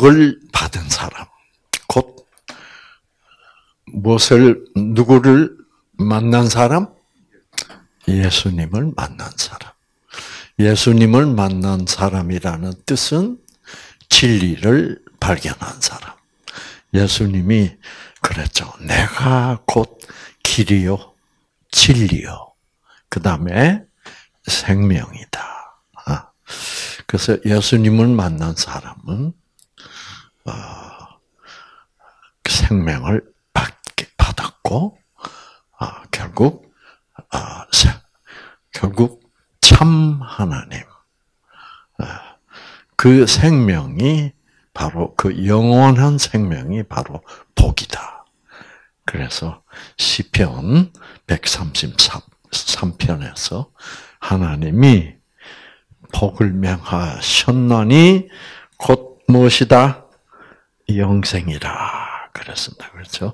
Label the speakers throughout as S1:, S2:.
S1: 복을 받은 사람, 곧 누구를 만난 사람? 예수님을 만난 사람. 예수님을 만난 사람이라는 뜻은 진리를 발견한 사람. 예수님이 그랬죠. 내가 곧 길이요, 진리요. 그 다음에 생명이다. 그래서 예수님을 만난 사람은 생명을 받았고, 결국 참 하나님, 그 생명이 바로 그 영원한 생명이 바로 복이다. 그래서 시편 133편에서 하나님이 복을 명하셨나니 곧 무엇이다? 영생이라 그랬습니다. 그렇죠?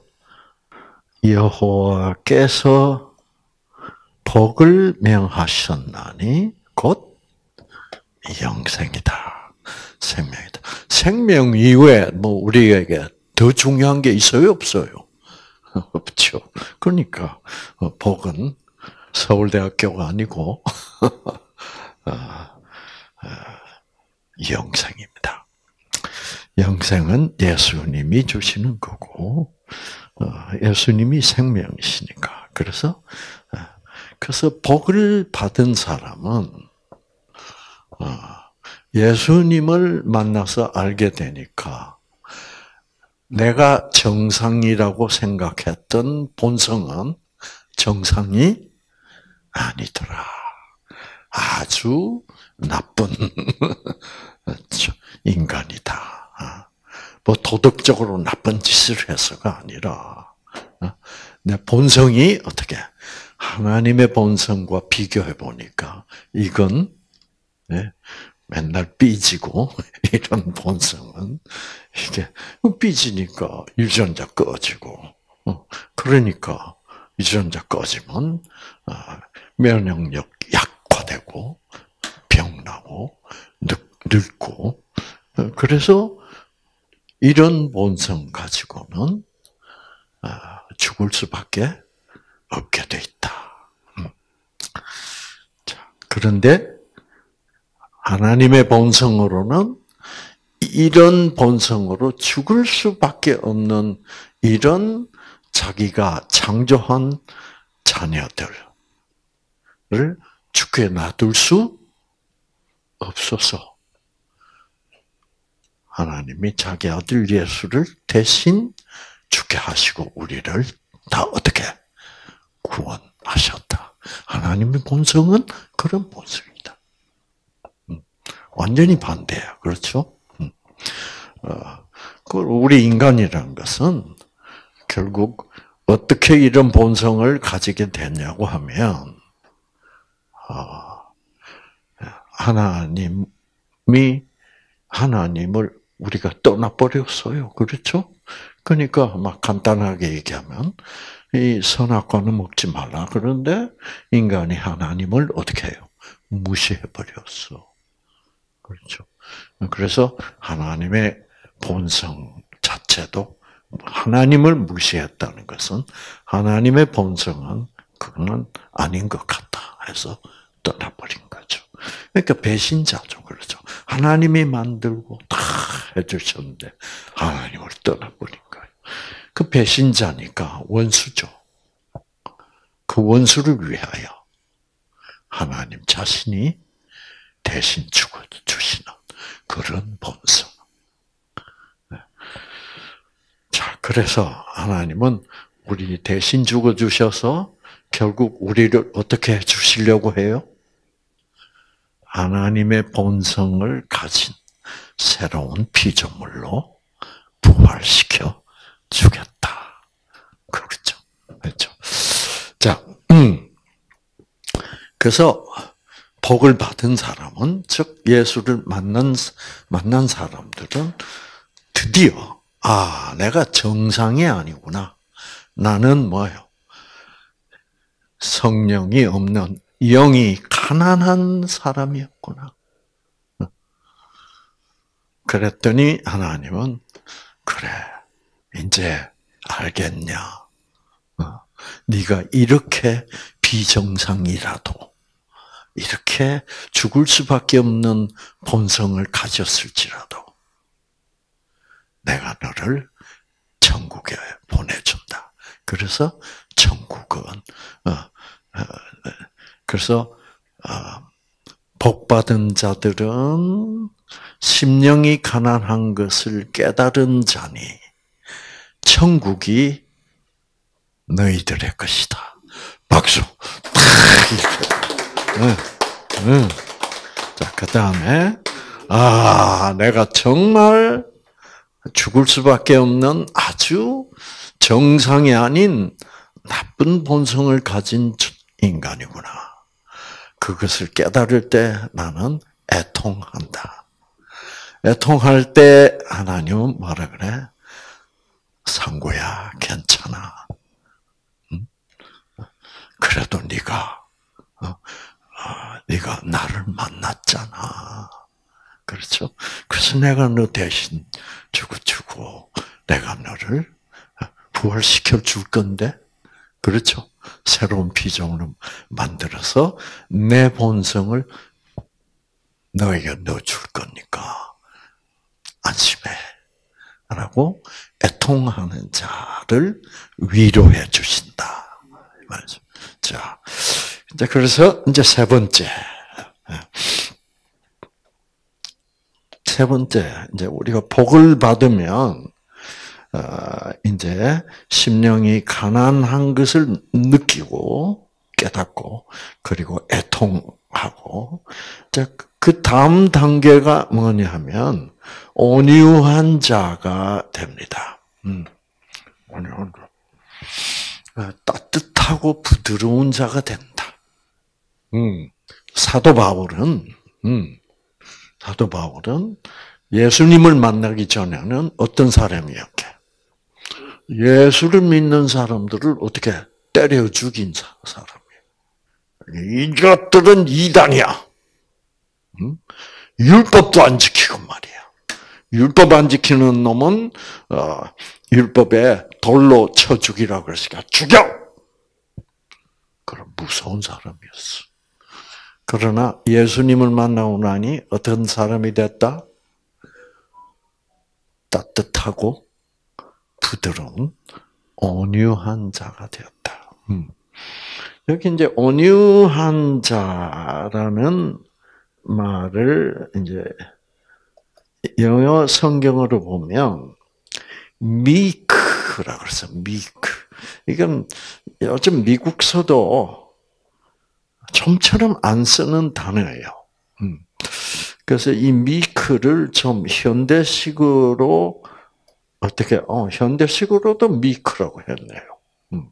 S1: 여호와께서 복을 명하셨나니 곧 영생이다. 생명이다. 생명 이외에 우리에게 더 중요한 게 있어요, 없어요? 없죠. 그러니까 복은 서울대학교가 아니고 영생입니다. 영생은 예수님이 주시는 거고 예수님이 생명이시니까. 그래서 복을 받은 사람은 예수님을 만나서 알게 되니까 내가 정상이라고 생각했던 본성은 정상이 아니더라. 아주 나쁜 인간이다. 도덕적으로 나쁜 짓을 해서가 아니라 내 본성이 어떻게 하나님의 본성과 비교해 보니까 이건 맨날 삐지고 이런 본성은 이게 삐지니까 유전자 꺼지고 그러니까 유전자 꺼지면 면역력 약화되고 병나고 늙고 그래서 이런 본성 가지고는 죽을 수밖에 없게 돼 있다. 자, 그런데 하나님의 본성으로는 이런 본성으로 죽을 수밖에 없는 이런 자기가 창조한 자녀들을 죽게 놔둘 수 없어서 하나님이 자기 아들 예수를 대신 죽게 하시고 우리를 다 어떻게 구원하셨다. 하나님의 본성은 그런 본성이다. 완전히 반대야. 그렇죠? 우리 인간이라는 것은 결국 어떻게 이런 본성을 가지게 됐냐고 하면 하나님을 우리가 떠나버렸어요. 그렇죠? 그러니까 막 간단하게 얘기하면 이 선악과는 먹지 말라. 그런데 인간이 하나님을 어떻게 해요? 무시해버렸어. 그렇죠? 그래서 하나님의 본성 자체도 하나님을 무시했다는 것은 하나님의 본성은 그거는 아닌 것 같다 해서 떠나버린 거죠. 그러니까 배신자죠. 그렇죠. 하나님이 만들고 다 해주셨는데 하나님을 떠나버린 거예요. 그 배신자니까 원수죠. 그 원수를 위하여 하나님 자신이 대신 죽어주시는 그런 본성. 자, 그래서 하나님은 우리 대신 죽어주셔서 결국 우리를 어떻게 해주시려고 해요? 하나님의 본성을 가진 새로운 피조물로 부활시켜 주겠다. 그렇죠. 그렇죠. 자, 그래서 복을 받은 사람은, 즉 예수를 만난 사람들은 드디어 내가 정상이 아니구나. 나는 뭐예요? 성령이 없는 영이 가난한 사람이었구나. 그랬더니 하나님은 그래, 이제 알겠냐? 네가 이렇게 비정상이라도 이렇게 죽을 수밖에 없는 본성을 가졌을지라도 내가 너를 천국에 보내준다. 그래서 천국은 그래서 복받은 자들은 심령이 가난한 것을 깨달은 자니 천국이 너희들의 것이다. 박수. 자, 그 다음에 내가 정말 죽을 수밖에 없는 아주 정상이 아닌 나쁜 본성을 가진 인간이구나. 그것을 깨달을 때 나는 애통한다. 애통할 때 하나님은 뭐라 그래? 상구야, 괜찮아. 그래도 네가 나를 만났잖아. 그렇죠? 그래서 내가 너 대신 주고 내가 너를 부활시켜 줄 건데, 그렇죠? 새로운 피조물을 만들어서 내 본성을 너에게 넣어줄 거니까 안심해. 라고 애통하는 자를 위로해 주신다. 말이죠. 자, 이제 그래서 이제 세 번째, 이제 우리가 복을 받으면 이제 심령이 가난한 것을 느끼고 깨닫고 그리고 애통하고, 그 다음 단계가 뭐냐 하면 온유한 자가 됩니다. 온유한 자. 따뜻하고 부드러운 자가 된다. 사도 바울은 예수님을 만나기 전에는 어떤 사람이었게? 예수를 믿는 사람들을 어떻게 때려 죽인 사람이에요. 이것들은 이단이야. 율법도 안 지키고 말이야. 율법 안 지키는 놈은 율법에 돌로 쳐 죽이라고 그랬으니까 죽여! 그런 무서운 사람이었어. 그러나 예수님을 만나고 나니 어떤 사람이 됐다? 따뜻하고 부드러운 온유한 자가 되었다. 여기 이제 온유한 자라는 말을 이제 영어 성경으로 보면 meek라고 그래서 meek. 이건 요즘 미국서도 좀처럼 안 쓰는 단어예요. 그래서 이 meek를 좀 현대식으로 어떻게 현대식으로도 meek라고 했네요.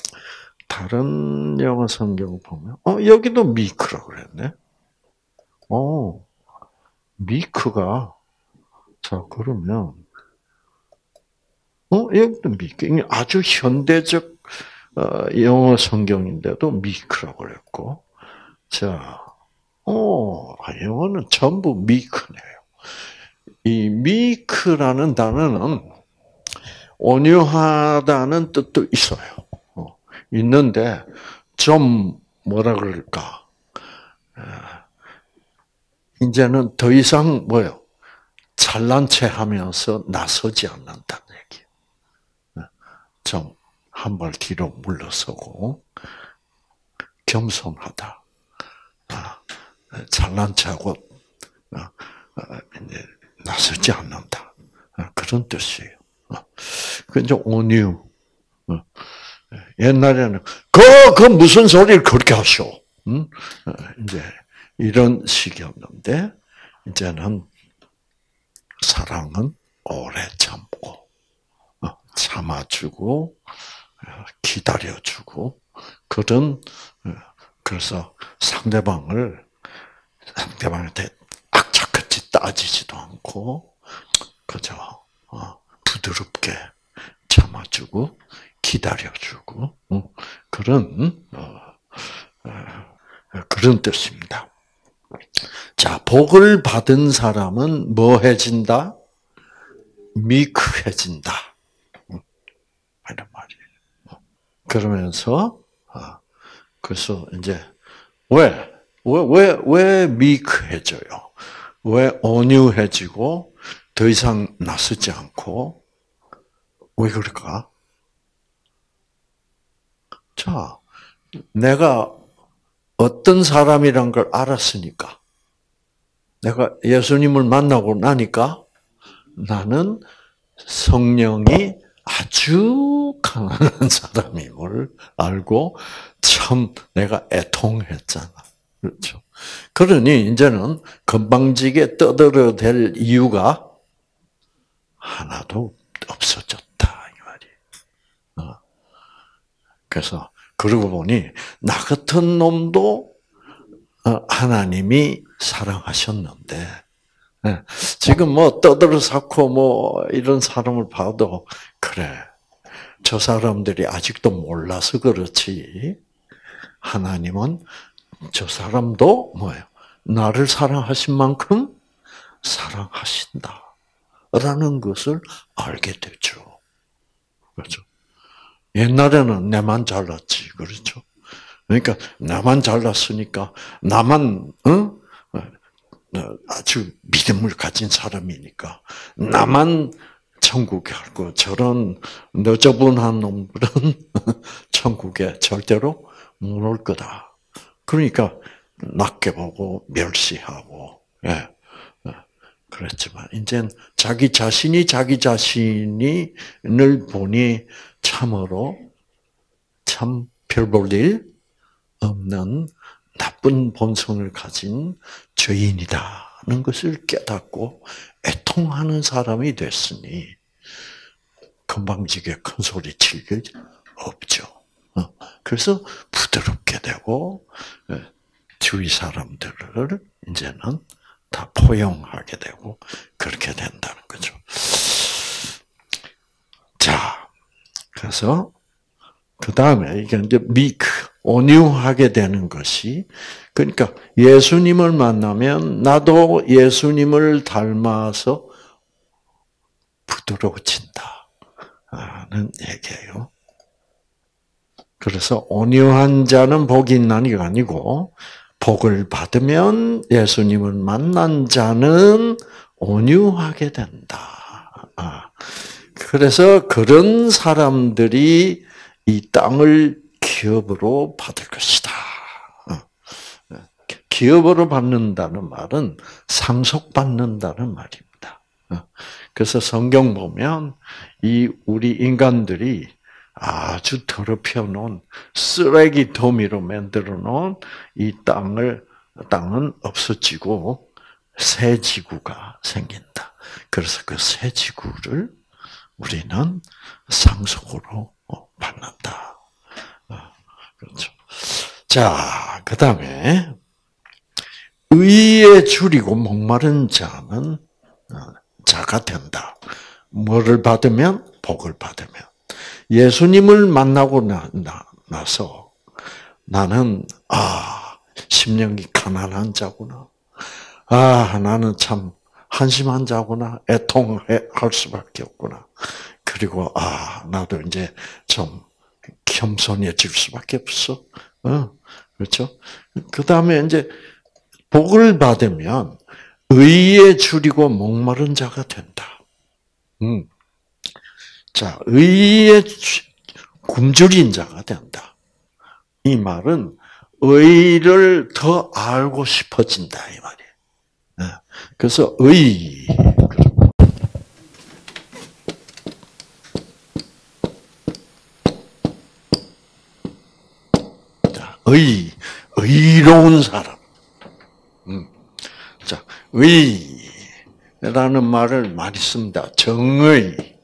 S1: 다른 영어 성경 보면 여기도 meek라고 그랬네. meek가 자 그러면 여기도 meek. 아주 현대적 영어 성경인데도 meek라고 그랬고, 자, 영어는 전부 meek네요. 이 meek라는 단어는 온유하다는 뜻도 있어요. 있는데 좀 뭐라 그럴까? 이제는 더 이상 잘난 체 하면서 나서지 않는다는 얘기예요. 좀 한 발 뒤로 물러서고 겸손하다. 잘난 체하고 이제 나서지 않는다. 그런 뜻이에요. 그 이제 온유. 옛날에는 그 무슨 소리를 그렇게 하셔? 이제 이런 식이었는데 이제는 사랑은 오래 참고 참아주고 기다려주고 그래서 상대방한테 악착같이 따지지도 않고 그저 부드럽게 참아주고 기다려주고 그런 뜻입니다. 자, 복을 받은 사람은 뭐 해진다? 미크해진다. 이런 말이에요. 그러면서, 그래서 이제, 왜 미크해져요? 왜 온유해지고, 더 이상 나서지 않고, 왜 그럴까? 자, 내가 어떤 사람이란 걸 알았으니까, 내가 예수님을 만나고 나니까, 나는 성령이 아주 가난한 사람임을 알고 참 내가 애통했잖아. 그렇죠. 그러니 이제는 건방지게 떠들어댈 이유가 하나도 없어졌다 이 말이에요. 그래서 그러고 보니 나 같은 놈도 하나님이 사랑하셨는데 지금 뭐 떠들어 쌓고 뭐 이런 사람을 봐도 그래. 저 사람들이 아직도 몰라서 그렇지. 하나님은 저 사람도 뭐예요? 나를 사랑하신 만큼 사랑하신다. 라는 것을 알게 되죠. 그렇죠. 옛날에는 내만 잘났지. 그렇죠. 그러니까 나만 잘났으니까 나만 아주 믿음을 가진 사람이니까 나만 천국에 갈고 저런 너저분한 놈들은 천국에 절대로 못 올 거다. 그러니까 낮게 보고 멸시하고 그랬지만 이제는 자기 자신을 보니 참으로 참 별 볼 일 없는 나쁜 본성을 가진 죄인이다는 것을 깨닫고 애통하는 사람이 됐으니 건방지게 큰 소리 칠 일 없죠. 그래서 부드럽게 되고 주위 사람들을 이제는 다 포용하게 되고 그렇게 된다는 거죠. 자, 그래서 그 다음에 이게 이제 온유하게 되는 것이 그러니까 예수님을 만나면 나도 예수님을 닮아서 부드러워진다는 얘기예요. 그래서 온유한 자는 복이 있나니가 아니고 복을 받으면 예수님을 만난 자는 온유하게 된다. 그래서 그런 사람들이 이 땅을 기업으로 받을 것이다. 기업으로 받는다는 말은 상속받는다는 말입니다. 그래서 성경 보면 이 우리 인간들이 아주 더럽혀 놓은 쓰레기 더미로 만들어 놓은 이 땅은 없어지고 새 지구가 생긴다. 그래서 그 새 지구를 우리는 상속으로 받는다. 그렇죠. 자, 그 다음에 의에 줄이고 목마른 자는 자가 된다. 뭐를 받으면? 복을 받으면. 예수님을 만나고 나서 나는 심령이 가난한 자구나. 나는 참 한심한 자구나. 애통할 수밖에 없구나. 그리고 나도 이제 좀 겸손해질 수밖에 없어. 그렇죠? 그 다음에 이제 복을 받으면 의에 줄이고 목마른 자가 된다. 자, 의에 굶주린 자가 된다. 이 말은 의를 더 알고 싶어진다 이 말이에요. 그래서 의로운 사람. 자, 의라는 말을 많이 씁니다. 정의.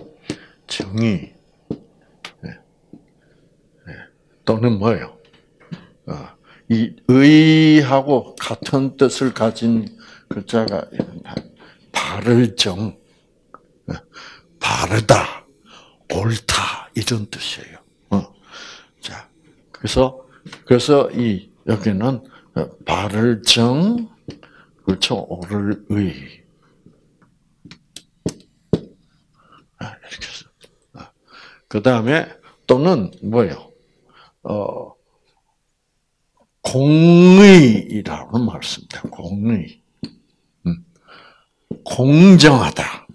S1: 또는 뭐예요? 이 의하고 같은 뜻을 가진 글자가 바르정, 바르다, 옳다 이런 뜻이에요. 자, 그래서 여기는 바를 정, 그렇죠? 옳을 의. 이렇게 써. 그 다음에 또는 뭐예요? 공의이라고 말씀입니다. 공의. 공정하다.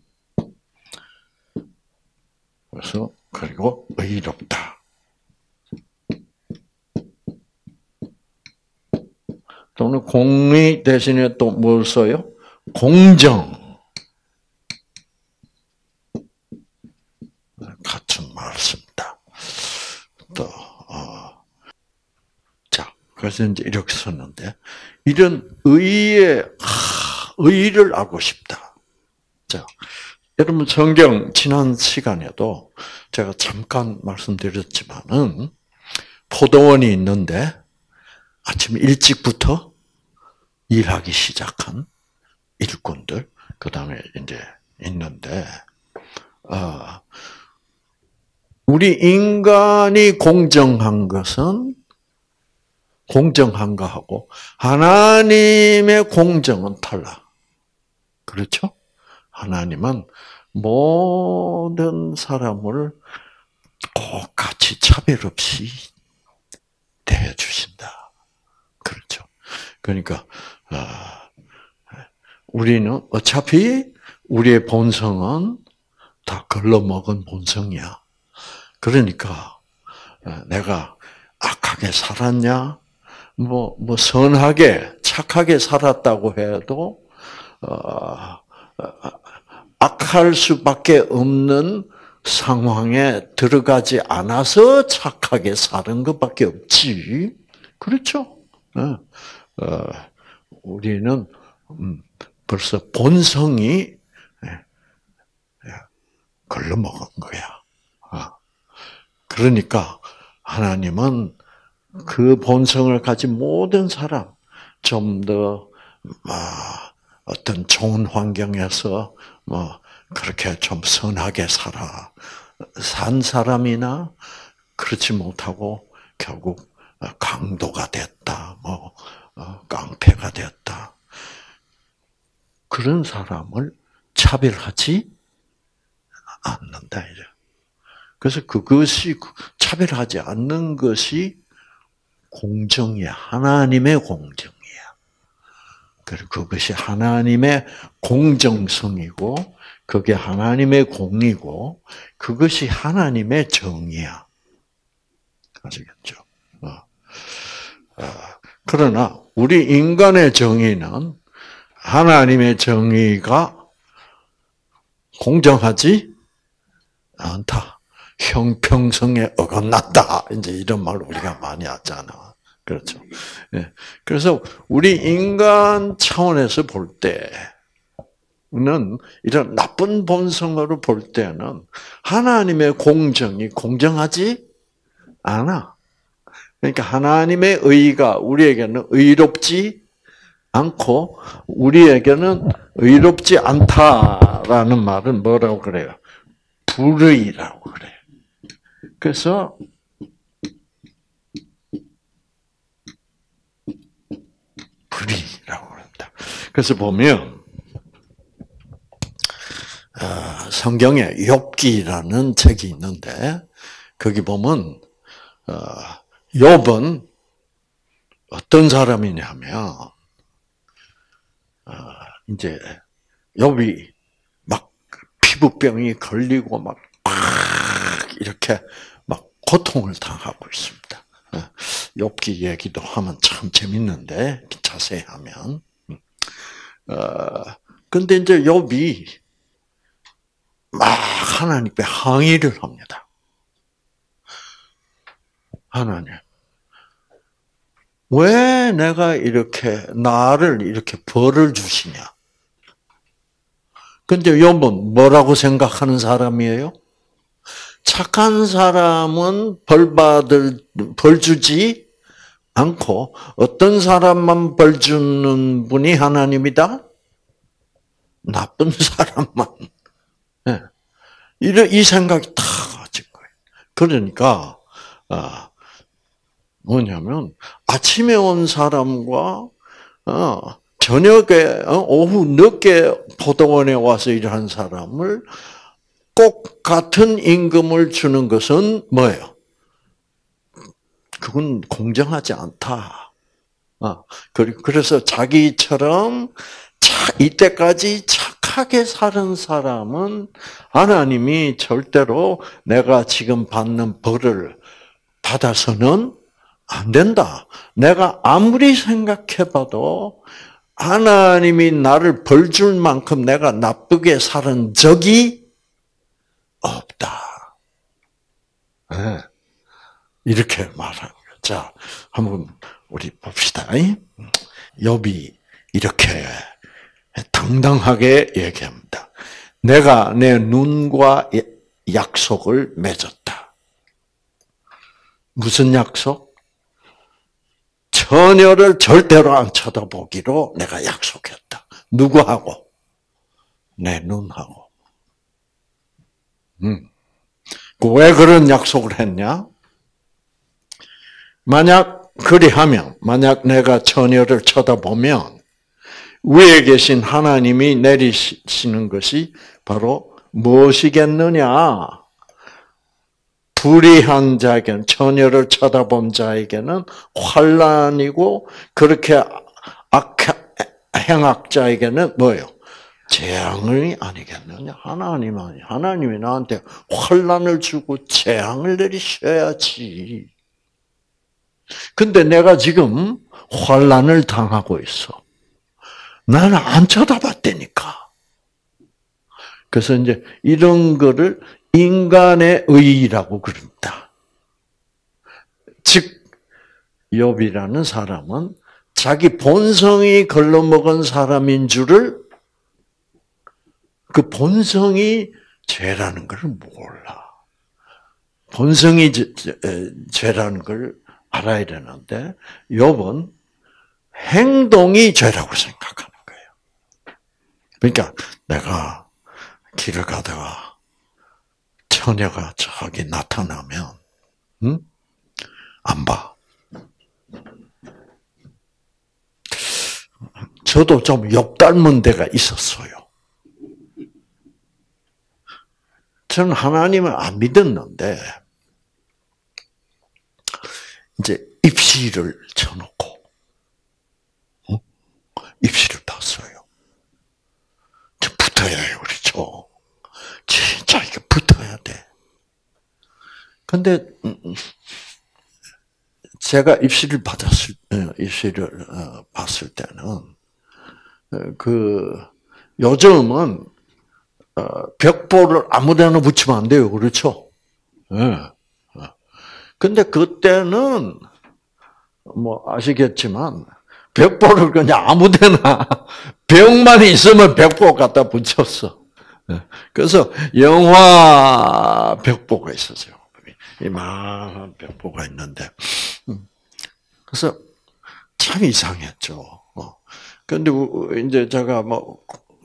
S1: 그래서 그리고 의롭다. 또는 공의 대신에 또 뭘 써요? 공정. 같은 말씀입니다. 또 자, 그래서 이제 이렇게 썼는데 이런 의의를 알고 싶다. 자, 여러분 성경 지난 시간에도 제가 잠깐 말씀드렸지만은 포도원이 있는데 아침 일찍부터 일하기 시작한 일꾼들, 그 다음에 이제 있는데, 우리 인간이 공정한가 하고, 하나님의 공정은 달라. 그렇죠? 하나님은 모든 사람을 똑같이 차별 없이 대해주신다. 그렇죠? 그러니까, 우리는 어차피 우리의 본성은 다 걸러먹은 본성이야. 그러니까 내가 악하게 살았냐, 선하게, 착하게 살았다고 해도 악할 수밖에 없는 상황에 들어가지 않아서 착하게 사는 것밖에 없지. 그렇죠? 우리는 벌써 본성이 걸러먹은 거야. 그러니까 하나님은 그 본성을 가진 모든 사람, 좀 더 어떤 좋은 환경에서 그렇게 좀 선하게 산 사람이나 그렇지 못하고 결국 강도가 됐다, 깡패가 됐다. 그런 사람을 차별하지 않는다. 그래서 그것이 차별하지 않는 것이 공정이야. 하나님의 공정이야. 그리고 그것이 하나님의 공정성이고, 그게 하나님의 공이고, 그것이 하나님의 정의야. 아시겠죠? 그러나 우리 인간의 정의는 하나님의 정의가 공정하지 않다. 형평성에 어긋났다. 이제 이런 말 우리가 많이 하잖아. 그렇죠. 예. 그래서 우리 인간 차원에서 볼 때는 이런 나쁜 본성으로 볼 때는 하나님의 공정이 공정하지 않아. 그러니까 하나님의 의가 우리에게는 의롭지 않고 우리에게는 의롭지 않다라는 말은 뭐라고 그래요? 불의라고 그래요. 그래서 불의라고 합니다. 그래서 보면 성경에 욥기라는 책이 있는데 거기 보면 욥은 어떤 사람이냐면 이제 욥이 막 피부병이 걸리고 막 이렇게 막 고통을 당하고 있습니다. 욥기 얘기도 하면 참 재밌는데 자세히 하면. 근데 이제 욥이 막 하나님께 항의를 합니다. 하나님, 왜 내가 나를 이렇게 벌을 주시냐? 근데 욥은 뭐라고 생각하는 사람이에요? 착한 사람은 벌 주지 않고 어떤 사람만 벌 주는 분이 하나님이다? 나쁜 사람만. 네. 이 생각이 다 가진 거예요. 그러니까 뭐냐면 아침에 온 사람과 저녁에 오후 늦게 포도원에 와서 일하는 사람을 꼭 같은 임금을 주는 것은 뭐예요? 그건 공정하지 않다. 그래서 자기처럼 이때까지 착하게 사는 사람은 하나님이 절대로 내가 지금 받는 벌을 받아서는 안 된다. 내가 아무리 생각해봐도 하나님이 나를 벌 줄 만큼 내가 나쁘게 살은 적이 없다. 네. 이렇게 말하는 거예요. 자, 한번 우리 봅시다. 욥이 이렇게 당당하게 얘기합니다. 내가 내 눈과 약속을 맺었다. 무슨 약속? 처녀를 절대로 안 쳐다보기로 내가 약속했다. 누구하고? 내 눈하고. 왜 그런 약속을 했냐? 만약 내가 처녀를 쳐다보면 위에 계신 하나님이 내리시는 것이 바로 무엇이겠느냐? 불의한 자에게는, 처녀를 쳐다본 자에게는 환난이고, 그렇게 행악자에게는 뭐예요? 재앙이 아니겠느냐? 하나님이 나한테 환난을 주고 재앙을 내리셔야지. 근데 내가 지금 환난을 당하고 있어. 나는 안 쳐다봤다니까. 그래서 이제 이런 거를 인간의 의의라고 그럽니다. 즉, 욥이라는 사람은 자기 본성이 걸러먹은 사람인 줄을, 그 본성이 죄라는 걸 몰라. 본성이 죄라는 걸 알아야 되는데, 욥은 행동이 죄라고 생각하는 거예요. 그러니까 내가 길을 가다가 처녀가 저기 나타나면 안 봐. 저도 좀 욥 닮은 데가 있었어요. 저는 하나님을 안 믿었는데 이제 입시를 쳐놓고 입시를 봤어요. 붙어야 해요, 그렇죠? 진짜 이게 붙어야 돼. 근데 제가 입시를 봤을 때는 요즘은 벽보를 아무데나 붙이면 안 돼요, 그렇죠? 예. 근데 그때는 뭐 아시겠지만 벽보를 그냥 아무데나 벽만 있으면 벽보 갖다 붙였어. 그래서 영화 벽보가 있었어요. 이만한 벽보가 있는데, 그래서 참 이상했죠. 그런데 이제 제가 뭐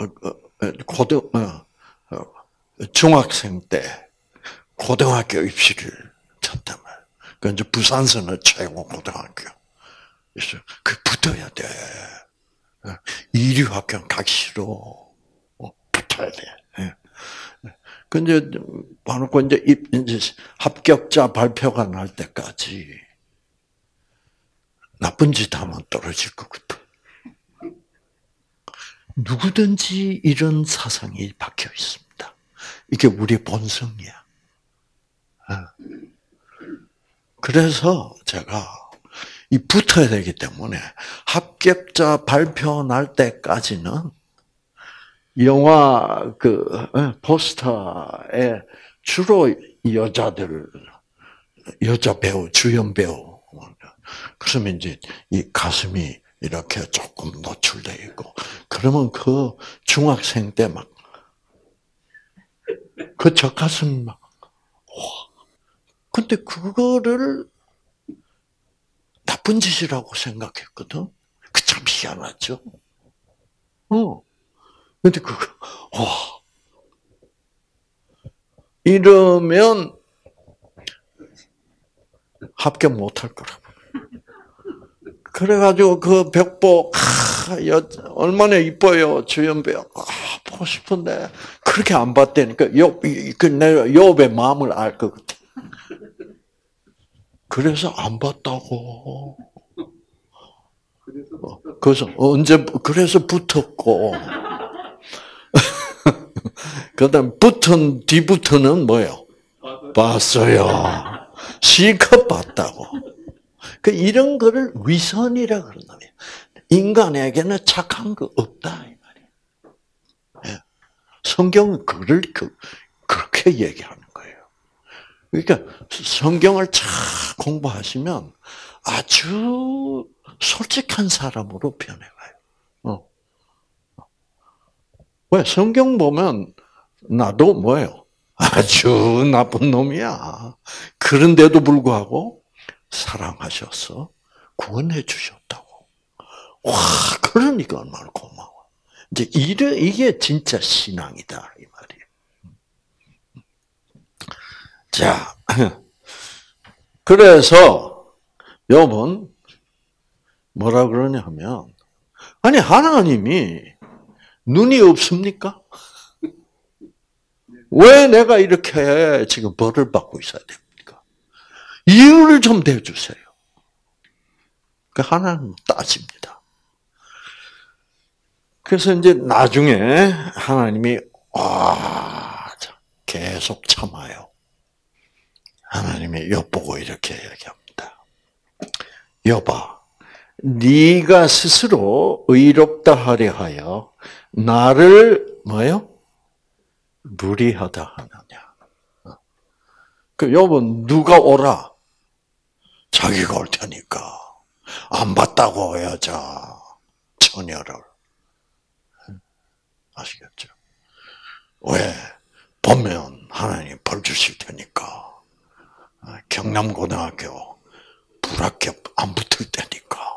S1: 중학생 때 고등학교 입시를 쳤단 말이에요. 그 이제 부산서는 최고 고등학교. 그래서 그 붙어야 돼. 이류학교 가기 싫어. 붙어야 돼. 근데 봐놓고 이제 합격자 발표가 날 때까지 나쁜 짓 하면 떨어질 거거든. 누구든지 이런 사상이 박혀 있습니다. 이게 우리 본성이야. 그래서 제가 이 붙어야 되기 때문에 합격자 발표 날 때까지는 영화 포스터에 주로 여자 배우, 주연 배우. 그러면 이제 이 가슴이 이렇게 조금 노출돼 있고, 그러면 그 중학생 때 막, 저 가슴 막, 와. 근데 그거를 나쁜 짓이라고 생각했거든? 그 참 희한하죠? 근데 와. 이러면 합격 못 할 거라고. 그래가지고 그 벽보 얼마나 이뻐요 주연배우. 보고 싶은데 그렇게 안 봤다니까 내가 욥의 마음을 알 것 같아. 그래서 안 봤다고. 그래서 붙었고 그다음 뒤부터는 뭐요? 봤어요. 실컷 봤다고. 이런 거를 위선이라 그러는 거예요. 인간에게는 착한 거 없다 이 말이에요. 예. 성경은 그렇게 얘기하는 거예요. 그러니까 성경을 잘 공부하시면 아주 솔직한 사람으로 변해가요. 왜 성경 보면 나도 뭐예요? 아주 나쁜 놈이야. 그런데도 불구하고 사랑하셔서 구원해 주셨다고. 와, 그러니까 얼마나 고마워. 이제 이게 진짜 신앙이다 이 말이에요. 자, 그래서 욥은 뭐라 그러냐면 아니 하나님이 눈이 없습니까? 왜 내가 이렇게 지금 벌을 받고 있어야 됩니까? 이유를 좀 대주세요. 하나님 따집니다. 그래서 이제 나중에 하나님이 계속 참아요. 하나님이 욥 보고 이렇게 얘기합니다. 욥아, 네가 스스로 의롭다 하려 하여 나를 뭐요? 무리하다 하느냐. 욥은 누가 오라? 자기가 올 테니까. 안 봤다고 여자 처녀를. 아시겠죠? 왜? 보면 하나님 벌 주실 테니까. 경남고등학교 불합격 안 붙을 테니까.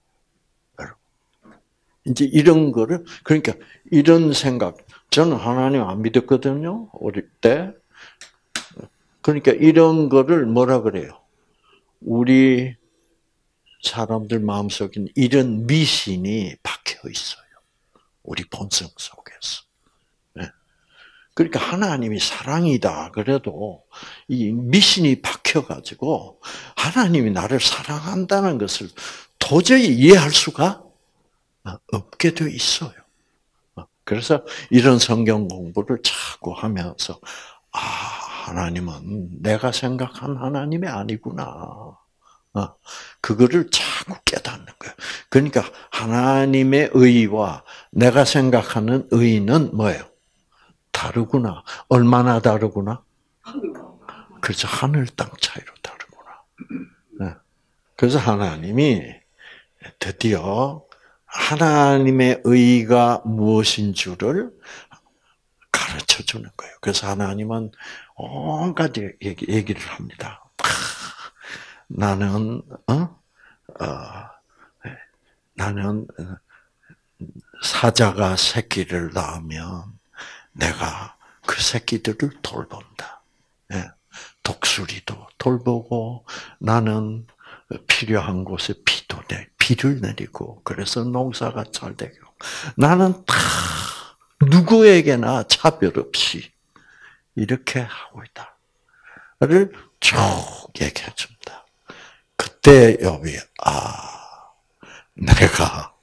S1: 이제 이런 거를, 그러니까 이런 생각, 저는 하나님 안 믿었거든요, 어릴 때. 그러니까 이런 거를 뭐라 그래요? 우리 사람들 마음속에 이런 미신이 박혀 있어요. 우리 본성 속에서. 그러니까 하나님이 사랑이다 그래도 이 미신이 박혀가지고 하나님이 나를 사랑한다는 것을 도저히 이해할 수가 없게 돼 있어요. 그래서 이런 성경 공부를 자꾸 하면서 하나님은 내가 생각한 하나님이 아니구나. 그거를 자꾸 깨닫는 거예요. 그러니까 하나님의 의와 내가 생각하는 의는 뭐예요? 다르구나. 얼마나 다르구나? 그래서 하늘 땅 차이로 다르구나. 그래서 하나님이 드디어 하나님의 의가 무엇인 줄을 가르쳐 주는 거예요. 그래서 하나님은 온갖 얘기를 합니다. 나는 사자가 새끼를 낳으면 내가 그 새끼들을 돌본다. 독수리도 돌보고 나는 필요한 곳에 비를 내리고 그래서 농사가 잘 되고 나는 다 누구에게나 차별 없이 이렇게 하고 있다를 쭉 얘기해 줍니다. 그때 욥이 내가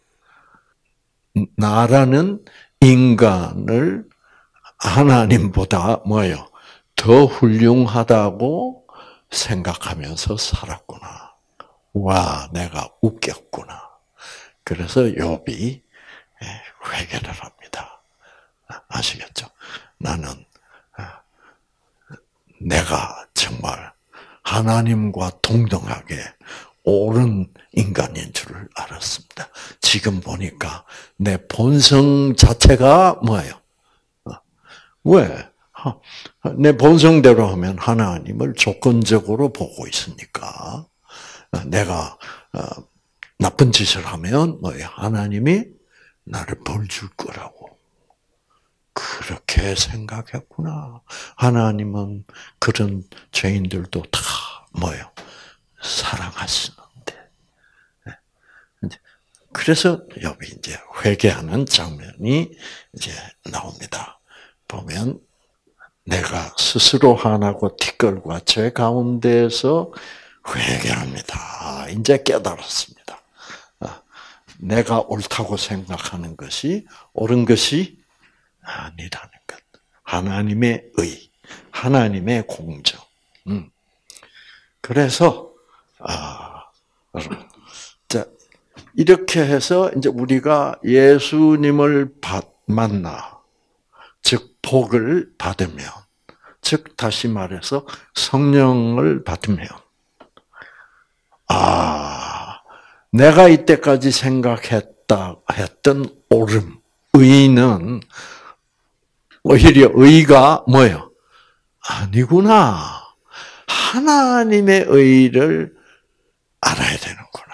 S1: 나라는 인간을 하나님보다 뭐예요? 더 훌륭하다고 생각하면서 살았구나. 와, 내가 웃겼구나. 그래서 욥이 회개를 합니다. 아시겠죠? 나는 내가 정말 하나님과 동등하게 옳은 인간인 줄을 알았습니다. 지금 보니까 내 본성 자체가 뭐예요? 왜? 내 본성대로 하면 하나님을 조건적으로 보고 있으니까 내가 나쁜 짓을 하면 뭐예요? 하나님이 나를 벌 줄 거라고. 그렇게 생각했구나. 하나님은 그런 죄인들도 다 뭐예요? 사랑하시는데. 그래서 여기 이제 회개하는 장면이 이제 나옵니다. 보면 내가 스스로 화나고 티끌과 죄 가운데에서 회개합니다. 이제 깨달았습니다. 내가 옳다고 생각하는 것이 옳은 것이 아니라는 것. 하나님의 의, 하나님의 공정. 그래서 여러분, 자 이렇게 해서 이제 우리가 예수님을 만나, 즉 복을 받으면, 즉 다시 말해서 성령을 받으면, 내가 이때까지 했던 옳음, 의는 오히려 의가 뭐예요? 아니구나. 하나님의 의를 알아야 되는구나.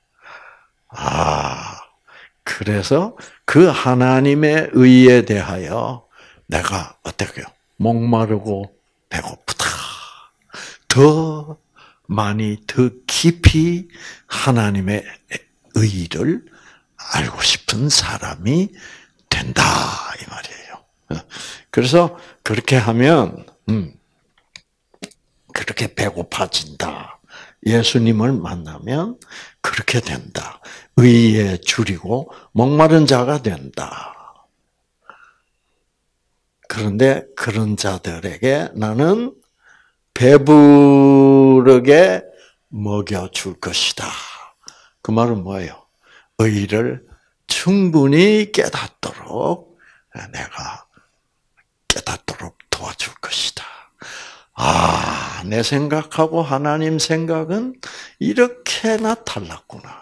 S1: 그래서 그 하나님의 의에 대하여 내가 어떻게 해요? 목마르고 배고프다. 더 많이, 더 깊이 하나님의 의를 알고 싶은 사람이 된다 이 말이에요. 그래서 그렇게 하면 그렇게 배고파진다. 예수님을 만나면 그렇게 된다. 의에 줄이고 목마른 자가 된다. 그런데 그런 자들에게 나는 배부르게 먹여줄 것이다. 그 말은 뭐예요? 의를 충분히 깨닫도록 내가 깨닫도록 도와줄 것이다. 내 생각하고 하나님 생각은 이렇게나 달랐구나.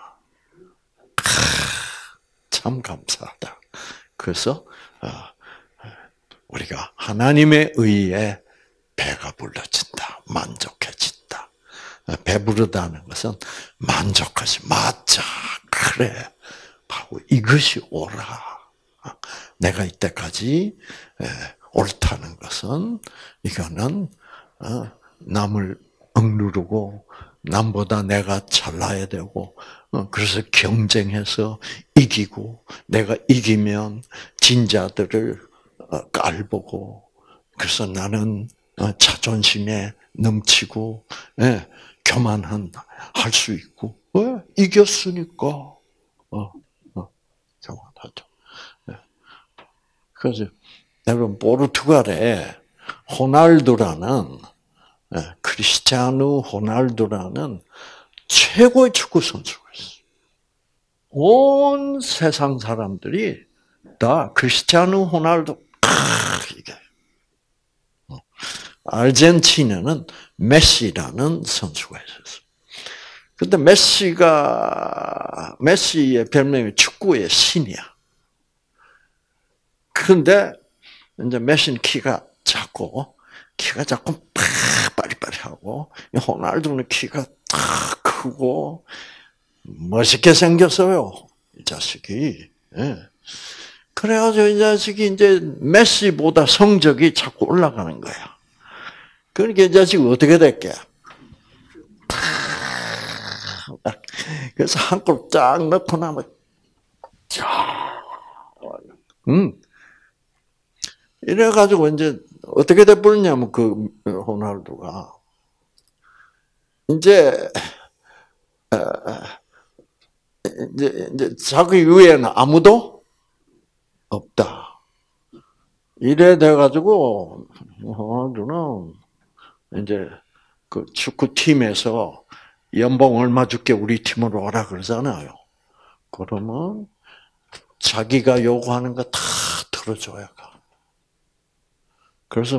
S1: 참 감사하다. 그래서 우리가 하나님의 의에 배가 불러진다. 만족해진다. 배부르다는 것은 만족하지. 맞자. 그래. 바로 이것이 옳아. 내가 이때까지 옳다는 것은 이거는 남을 억누르고 남보다 내가 잘나야 되고 그래서 경쟁해서 이기고 내가 이기면 진자들을 깔보고 그래서 나는 자존심에 넘치고 교만한 할 수 있고 왜? 이겼으니까 교만하죠. 그래서 여러분 포르투갈에 호날두라는 크리스티아누 호날두라는 최고의 축구 선수가 있어요. 온 세상 사람들이 다 크리스티아누 호날두 이게. 아르헨티나는 메시라는 선수가 있었어요. 근데 메시의 별명이 축구의 신이야. 그런데 이제 메시는 키가 작고 빠리빠리하고 호날두는 키가 딱 크고 멋있게 생겼어요. 이 자식이. 그래가지고 이 자식이 이제 메시보다 성적이 자꾸 올라가는 거야. 그러니까 이 자식이 어떻게 됐게? 그래서 한 골 쫙 넣고 나면 이래가지고 이제 어떻게 돼버렸냐면 그 호날두가 이제 자기 위에는 아무도 없다. 이래 돼가지고 호날두는 이제 그 축구팀에서 연봉 얼마 줄게 우리 팀으로 와라 그러잖아요. 그러면 자기가 요구하는 거 다 들어줘야 가. 그래서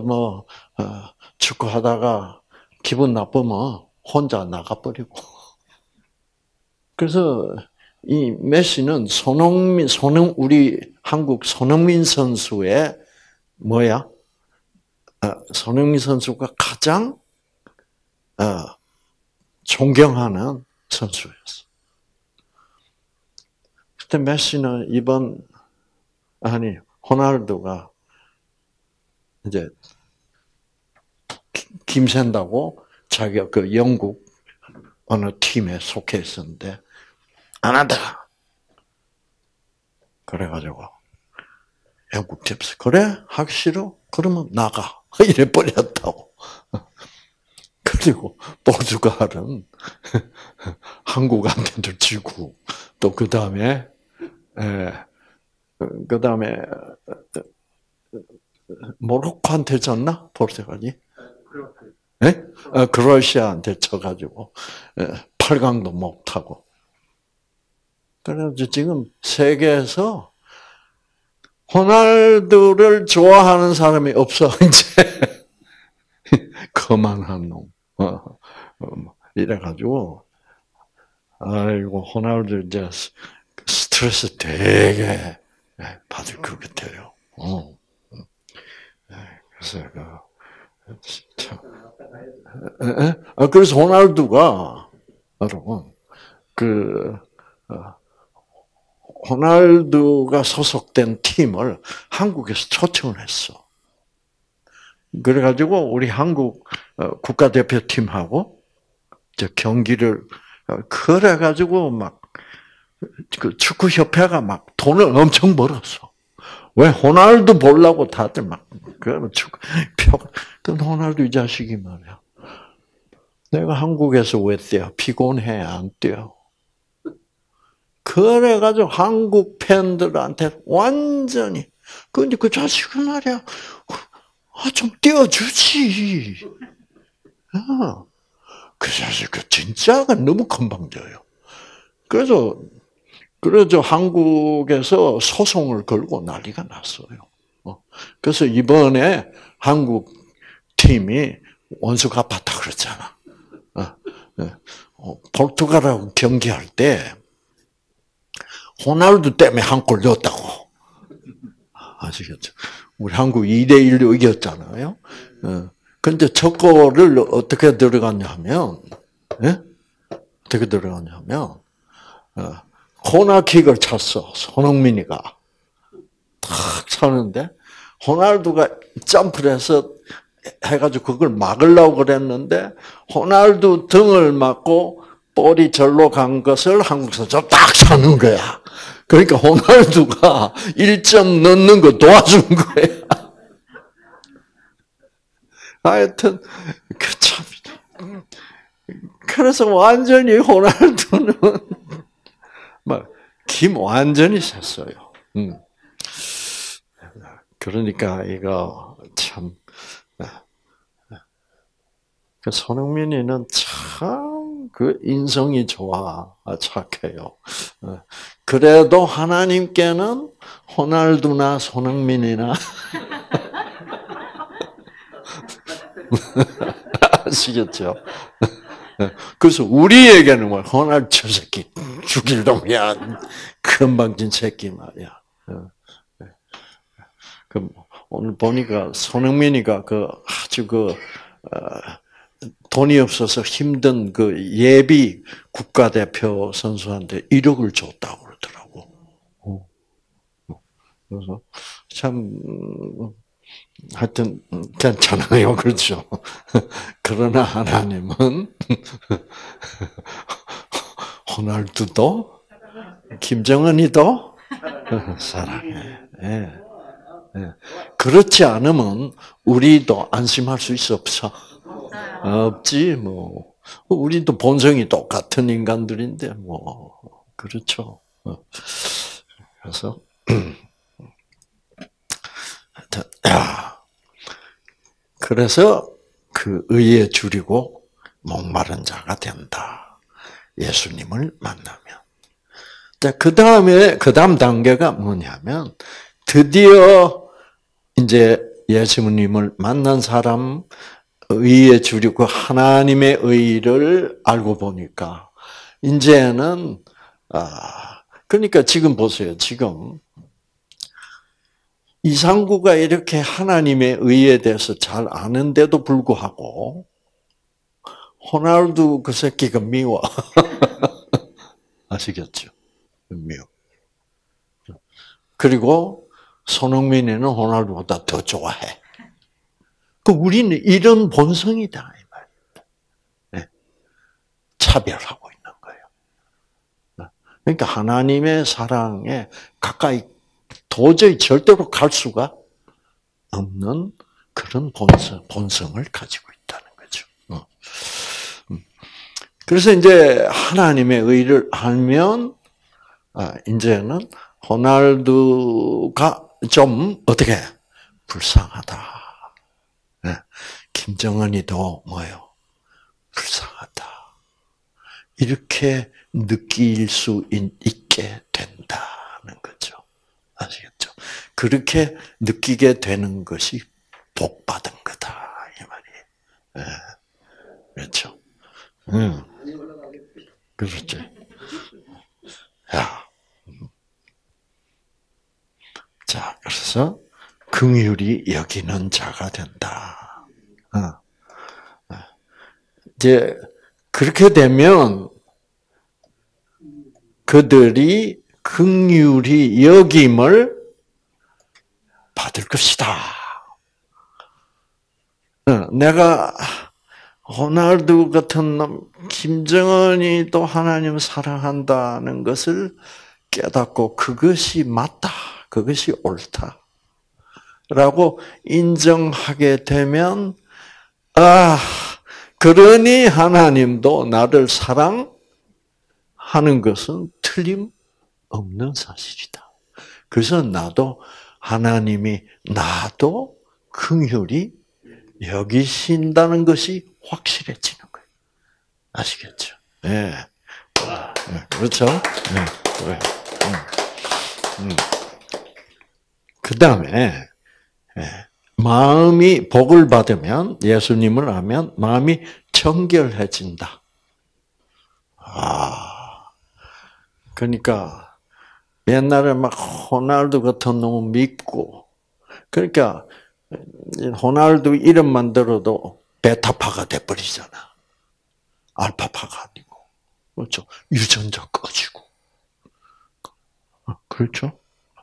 S1: 축구하다가 기분 나쁘면 혼자 나가버리고. 그래서 이 메시는 우리 한국 손흥민 선수의 손흥민 선수가 가장 존경하는 선수였어. 그때 메시는 호날두가 이제 김샌다고 자기가 그 영국 어느 팀에 속해 있었는데 안 한다. 그래가지고 영국팀에서 그래? 하기 싫어? 그러면 나가. 이래 버렸다고. 그리고 포르투갈은 한국한테도 지고 또 그 다음에 모로코한테 졌나? 포르투갈이? 예? 크로아시아한테 져가지고 8강도 못 하고. 그래서 지금 세계에서 호날두를 좋아하는 사람이 없어 이제. 거만한 놈. 이래가지고 아이고 호날두 이제 스트레스 되게 받을 것 같아요. 그래서 참. 그래서 호날두가 여러분 호날두가 소속된 팀을 한국에서 초청을 했어. 그래가지고 우리 한국 국가대표팀하고 경기를 그래가지고 막 그 축구협회가 막 돈을 엄청 벌었어. 왜 호날두 보려고 다들 막 그러면 축구 그 호날두 이 자식이 말이야. 내가 한국에서 왜 뛰어? 피곤해 안 뛰어? 그래가지고 한국 팬들한테 완전히 근데 그 자식은 말이야. 좀 띄워주지. 그 자식, 진짜가 너무 건방져요. 그래서 한국에서 소송을 걸고 난리가 났어요. 그래서 이번에 한국 팀이 원수 갚았다 그랬잖아. 포르투갈하고 경기할 때 호날두 때문에 한 골 넣었다고. 아시겠죠? 우리 한국 2대1로 이겼잖아요. 근데 저 골을 어떻게 들어갔냐면, 어떻게 들어갔냐면, 코너킥을 찼어, 손흥민이가. 탁 차는데, 호날두가 점프를 해서 해가지고 그걸 막으려고 그랬는데, 호날두 등을 맞고 볼이 절로 간 것을 한국 선수가 딱 차는 거야. 그러니까 호날두가 1점 넣는 거 도와준 거야. 하여튼 참 그래서 완전히 호날두는 막 김 완전히 샜어요. 그러니까 이거 참 손흥민이는 참 그 인성이 좋아 착해요. 그래도 하나님께는 호날두나 손흥민이나 아시겠죠? 그래서 우리에게는 뭐 호날두 저 새끼 죽일 놈이야. 건방진 새끼 말이야. 오늘 보니까 손흥민이가 아주 돈이 없어서 힘든 예비 국가대표 선수한테 1억을 줬다고 그러더라고. 그래서 참 하여튼 괜찮아요, 그렇죠? 그러나 하나님은 호날두도 김정은이도 사랑해. 그렇지 않으면 우리도 안심할 수 있어 없어? 없지 뭐. 우리도 본성이 똑같은 인간들인데 뭐 그렇죠. 그래서 그래서 그 의에 줄이고 목마른 자가 된다. 예수님을 만나면. 그 다음 단계가 뭐냐면 드디어 이제 예수님을 만난 사람 의에 줄이고 하나님의 의를 알고 보니까 이제는 그러니까 지금 보세요. 지금 이상구가 이렇게 하나님의 의에 대해서 잘 아는데도 불구하고 호날두 그 새끼가 미워. 아시겠죠? 미워. 그리고 손흥민이는 호날두보다 더 좋아해. 우리는 이런 본성이다 이 말입니다. 차별하고 있는 거예요. 그러니까 하나님의 사랑에 가까이 도저히 절대로 갈 수가 없는 그런 본성을 가지고 있다는 거죠. 그래서 이제 하나님의 의를 알면, 이제는 호날두가 좀 어떻게 불쌍하다. 네. 김정은이도 뭐요? 불쌍하다. 이렇게 느낄 수 있게 된다는 거죠. 아시겠죠? 그렇게 느끼게 되는 것이 복 받은 거다 이 말이에요. 네. 그렇죠? 그렇지. 야, 자, 그래서 긍휼히 여기는 자가 된다. 이제 그렇게 되면 그들이 긍휼히 여김을 받을 것이다. 내가 호날두 같은 놈, 김정은이 또 하나님을 사랑한다는 것을 깨닫고 그것이 맞다, 그것이 옳다. 라고 인정하게 되면, 그러니 하나님도 나를 사랑하는 것은 틀림없는 사실이다. 그래서 나도 하나님이 나도 긍휼히 여기신다는 것이 확실해지는 거예요. 아시겠죠? 네. 네. 그렇죠? 네. 그래요. 그 다음에, 마음이 복을 받으면, 예수님을 알면, 마음이 청결해진다. 그러니까, 옛날에 막, 호날두 같은 놈 믿고, 그러니까, 호날두 이름만 들어도 베타파가 돼버리잖아. 알파파가 아니고. 그렇죠? 유전자 꺼지고. 그렇죠?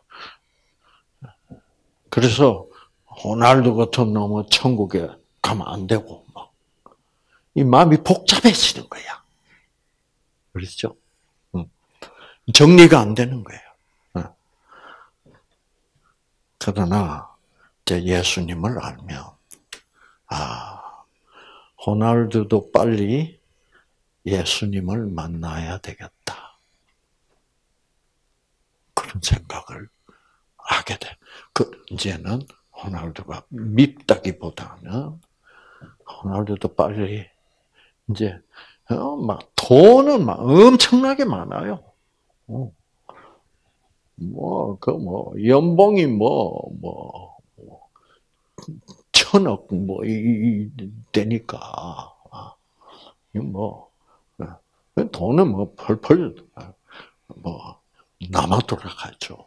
S1: 그래서 호날두 같은 놈은 천국에 가면 안 되고, 막. 이 마음이 복잡해지는 거야. 그렇죠? 정리가 안 되는 거예요. 그러나, 이제 예수님을 알면, 호날두도 빨리 예수님을 만나야 되겠다. 그런 생각을 하게 돼. 이제는 호날두가 밉다기보다는 호날두도 빨리 이제 막 돈은 막 엄청나게 많아요. 연봉이 1,000억 되니까 돈은 펄펄 남아 돌아가죠.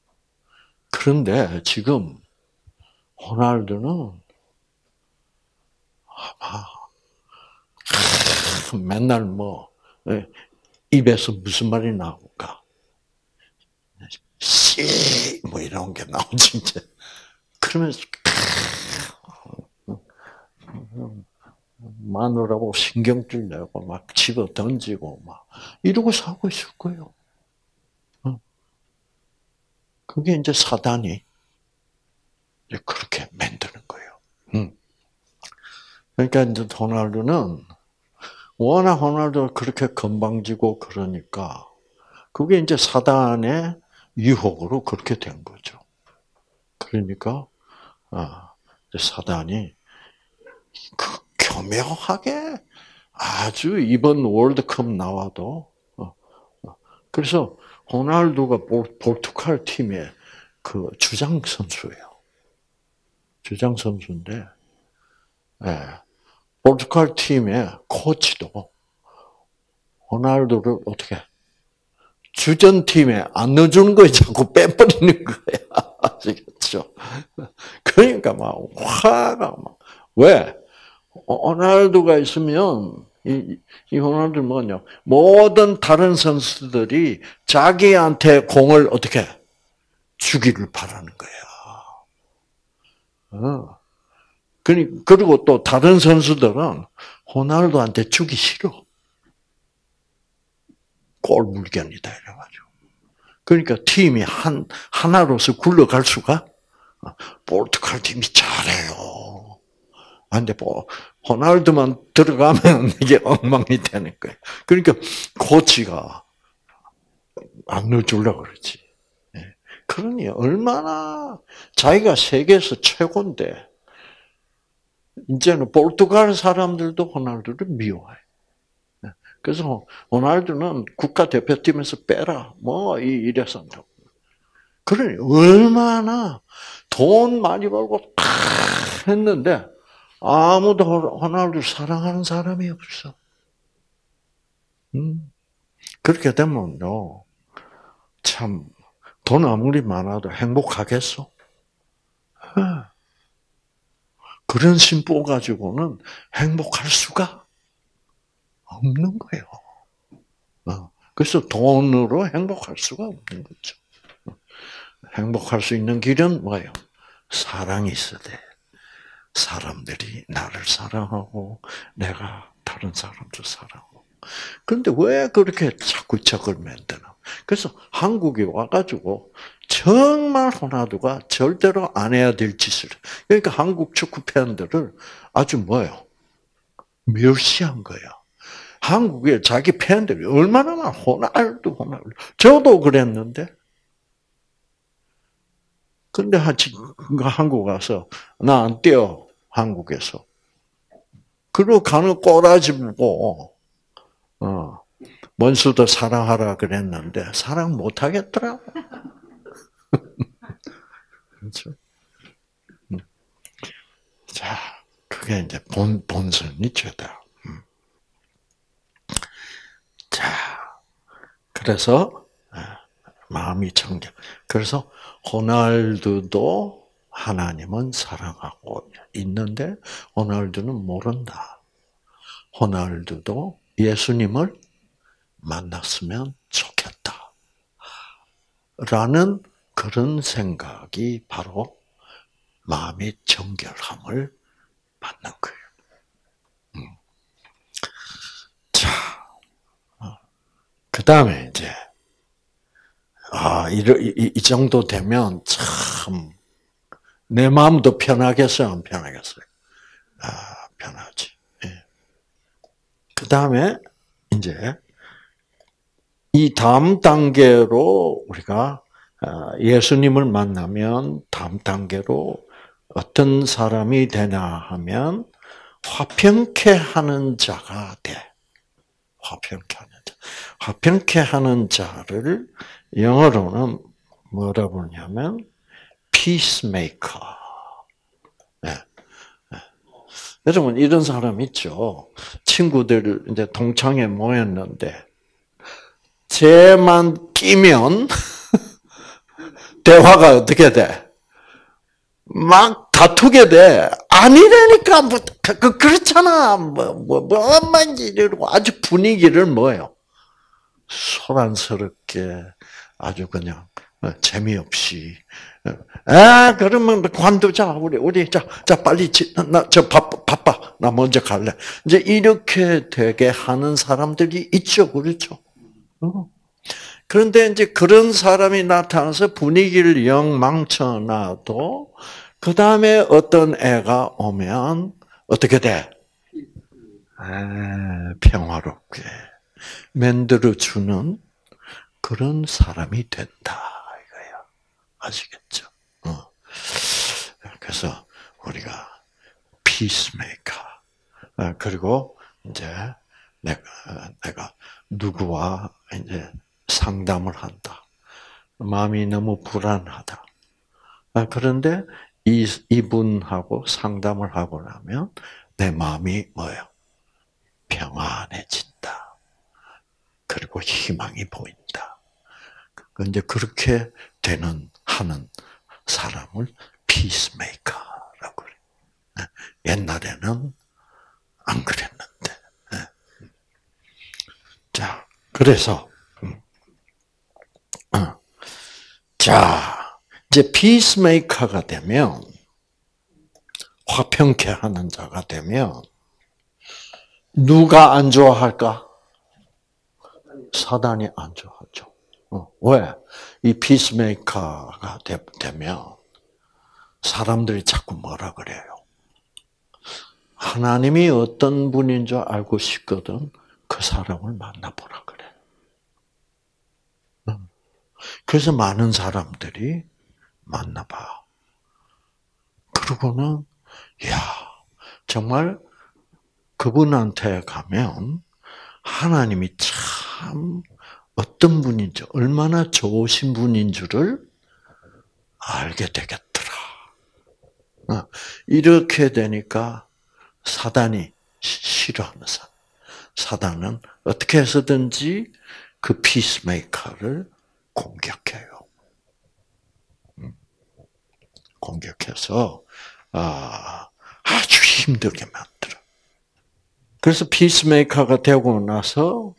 S1: 그런데 지금 호날두는 맨날 입에서 무슨 말이 나올까? 씨, 이런 게 나오지, 이제. 그러면서, 마누라고 신경질 내고, 막 집어 던지고, 막, 이러고 살고 있을 거예요. 그게 이제 사단이 그렇게 만드는 거예요. 그러니까 이제 호날두는, 워낙 호날두가 그렇게 건방지고 그러니까, 그게 이제 사단의 유혹으로 그렇게 된 거죠. 그러니까 사단이 교묘하게 아주 이번 월드컵 나와도 그래서 호날두가 포르투갈 팀의 그 주장 선수예요. 주장 선수인데 포르투갈 팀의 코치도 호날두를 어떻게 주전팀에 안 넣어주는 거에 자꾸 빼버리는 거야. 아시겠죠? 그러니까 막 화가 왜? 호날두가 있으면 이 호날두는 뭐냐? 모든 다른 선수들이 자기한테 공을 어떻게 주기를 바라는 거야. 그리고 또 다른 선수들은 호날두한테 주기 싫어. 꼴물견이다 이래가지고. 그러니까 팀이 하나로서 굴러갈 수가. 포르투갈 팀이 잘해요. 근데 호날두만 들어가면 이게 엉망이 되는 거예요. 그러니까 코치가 안 넣어주려고 그러지. 그러니 얼마나 자기가 세계에서 최고인데 이제는 포르투갈 사람들도 호날두를 미워해. 그래서 호날두는 국가대표팀에서 빼라. 이래서. 그러니 얼마나 돈 많이 벌고 했는데 아무도 호날두 사랑하는 사람이 없어. 그렇게 되면요, 참 돈 아무리 많아도 행복하겠어? 그런 심보 가지고는 행복할 수가 없는 거예요. 그래서 돈으로 행복할 수가 없는 거죠. 행복할 수 있는 길은 뭐예요? 사랑이 있어야 돼. 사람들이 나를 사랑하고 내가 다른 사람도 사랑하고. 그런데 왜 그렇게 자꾸 적을 만드나? 그래서 한국에 와가지고 정말 호날두가 절대로 안 해야 될 짓을. 그러니까 한국 축구 팬들을 아주 뭐예요? 멸시한 거야. 한국에 자기 팬들이 얼마나 많아. 호날두. 저도 그랬는데. 근데 한국 가서 나 안 뛰어. 한국에서. 그리고 가는 꼬라지 보고 원수도 사랑하라 그랬는데 사랑 못 하겠더라. 그렇죠? 자, 그게 이제 본선이 죄다. 자, 그래서 마음이 정결. 그래서 호날두도 하나님은 사랑하고 있는데 호날두는 모른다. 호날두도 예수님을 만났으면 좋겠다. 라는 그런 생각이 바로 마음의 정결함을 받는 거예요. 자, 그 다음에 이제, 이 정도 되면 참, 내 마음도 편하겠어요? 안 편하겠어요? 편하지. 예. 그 다음에, 이제, 이 다음 단계로 우리가 예수님을 만나면 다음 단계로 어떤 사람이 되냐 하면 화평케 하는 자가 돼. 화평케 하는 자. 화평케 하는 자를 영어로는 뭐라 부르냐면 peacemaker. 네. 네. 여러분 이런 사람 있죠. 친구들 이제 동창회 모였는데 쟤만 끼면 대화가 어떻게 돼? 막 다투게 돼. 아니라니까, 그렇잖아. 뭐만 이러고 아주 분위기를 뭐예요? 소란스럽게 아주 그냥 재미없이. 그러면 관두자. 우리, 자, 빨리, 바빠. 나 먼저 갈래. 이제 이렇게 되게 하는 사람들이 있죠. 그렇죠? 그런데 이제 그런 사람이 나타나서 분위기를 영 망쳐놔도 그 다음에 어떤 애가 오면 어떻게 돼? 평화롭게 만들어주는 그런 사람이 된다 이거야. 아시겠죠? 그래서 우리가 피스메이커. 그리고 이제 내가 누구와 이제 상담을 한다. 마음이 너무 불안하다. 그런데 이분하고 상담을 하고 나면 내 마음이 뭐예요? 평안해진다. 그리고 희망이 보인다. 이제 그렇게 하는 사람을 피스메이커라고 그래. 옛날에는 안 그랬는데. 자, 그래서 자, 이제 피스메이커가 되면 화평케 하는 자가 되면 누가 안 좋아할까? 사단이 안 좋아하죠. 왜? 이 피스메이커가 되면 사람들이 자꾸 뭐라 그래요? 하나님이 어떤 분인 줄 알고 싶거든 그 사람을 만나보라 그래. 그래서 많은 사람들이 만나봐. 그러고는 야 정말 그분한테 가면 하나님이 참 어떤 분인지 얼마나 좋으신 분인 줄을 알게 되겠더라. 이렇게 되니까 사단이 싫어하면서 사단은 어떻게 해서든지 그 피스메이커를 공격해요. 공격해서 아주 힘들게 만들어. 그래서 피스메이커가 되고 나서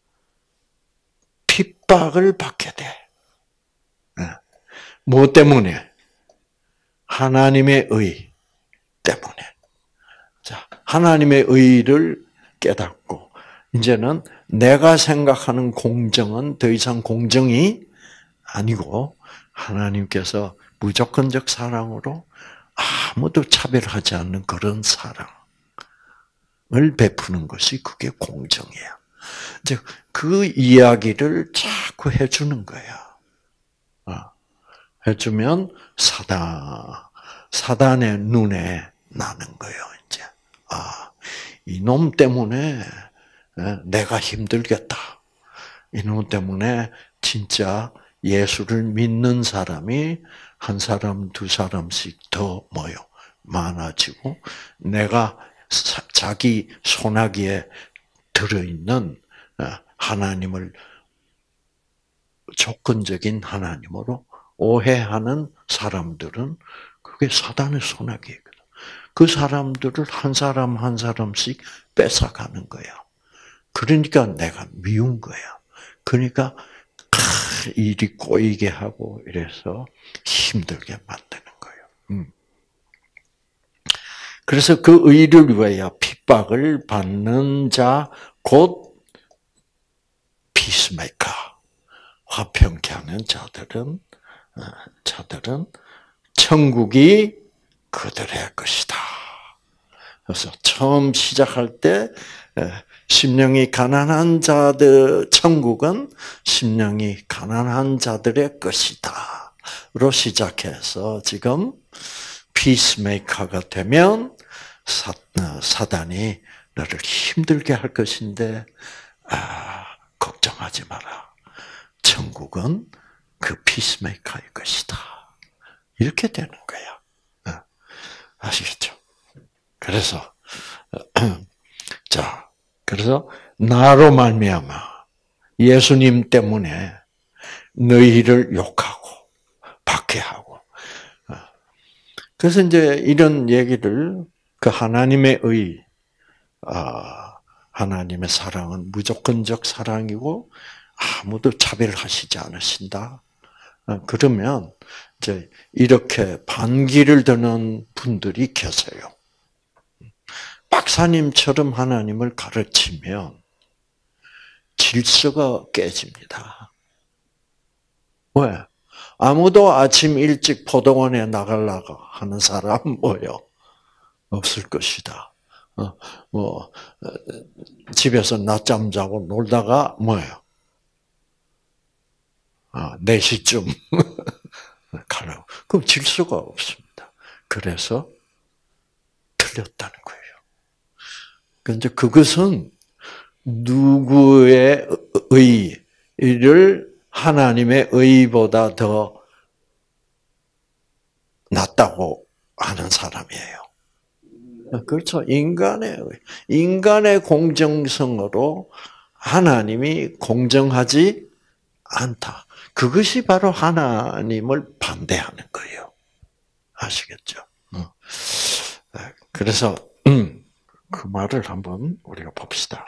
S1: 핍박을 받게 돼. 뭐 때문에? 하나님의 의 때문에. 자, 하나님의 의를 깨닫고 이제는 내가 생각하는 공정은 더 이상 공정이 아니고 하나님께서 무조건적 사랑으로 아무도 차별하지 않는 그런 사랑을 베푸는 것이 그게 공정이야. 즉, 그 이야기를 자꾸 해주는 거야. 해주면 사단의 눈에 나는 거예요, 이제. 이놈 때문에 내가 힘들겠다. 이놈 때문에 진짜 예수를 믿는 사람이 한 사람, 두 사람씩 더 많아지고, 내가 자기 손아귀에 들어있는 하나님을 조건적인 하나님으로 오해하는 사람들은 그게 사단의 손아귀거든. 그 사람들을 한 사람 한 사람씩 뺏어가는 거야. 그러니까 내가 미운 거야. 그러니까 일이 꼬이게 하고 이래서 힘들게 만드는 거예요. 그래서 그 의를 위하여 핍박을 받는 자, 곧 피스메이커, 화평케 하는 자들은 천국이 그들의 것이다. 그래서 처음 시작할 때 심령이 가난한 자들, 천국은 심령이 가난한 자들의 것이다. 로 시작해서 지금 피스메이커가 되면 사단이 너를 힘들게 할 것인데 걱정하지 마라. 천국은 그 피스메이커의 것이다. 이렇게 되는 거야. 아시겠죠? 그래서 자, 그래서 나로 말미암아 예수님 때문에 너희를 욕하고 박해하고. 그래서 이제 이런 얘기를 그 하나님의 하나님의 사랑은 무조건적 사랑이고 아무도 차별하시지 않으신다. 그러면 이제 이렇게 반기를 드는 분들이 계세요. 박사님처럼 하나님을 가르치면 질서가 깨집니다. 왜? 아무도 아침 일찍 포도원에 나가려고 하는 사람 뭐요? 없을 것이다. 집에서 낮잠 자고 놀다가 뭐예요? 4시쯤 가라고. 그럼 질서가 없습니다. 그래서 틀렸다는 거예요. 근데 그것은 누구의 의를 하나님의 의보다 더 낫다고 하는 사람이에요. 그렇죠. 인간의 공정성으로 하나님이 공정하지 않다. 그것이 바로 하나님을 반대하는 거예요. 아시겠죠? 그래서 그 말을 한번 우리가 봅시다.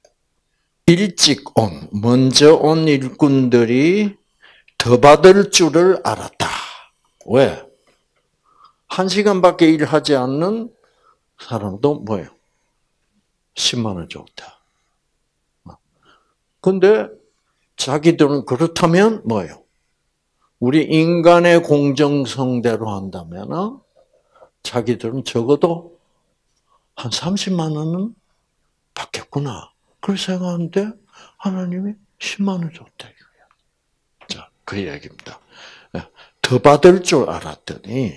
S1: 먼저 온 일꾼들이 더 받을 줄을 알았다. 왜? 1시간밖에 일하지 않는 사람도 뭐예요? 10만 원 줬다. 근데 자기들은 그렇다면 뭐예요? 우리 인간의 공정성대로 한다면은 자기들은 적어도 한 30만 원은 받겠구나. 그렇게 생각하는데 하나님이 10만 원 줬다 이거야. 자, 그 얘기입니다. 더 받을 줄 알았더니